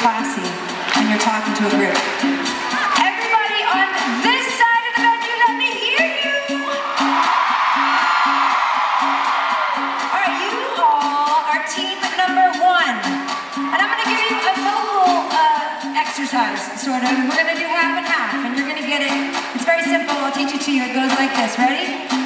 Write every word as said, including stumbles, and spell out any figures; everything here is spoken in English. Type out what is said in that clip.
classy when you're talking to a group. Everybody on this side of the venue, let me hear you. All right, you all are team number one. And I'm gonna give you a vocal uh, exercise, sort of. We're gonna do half and half, and you're gonna get it. It's very simple, I'll teach it to you. It goes like this, ready?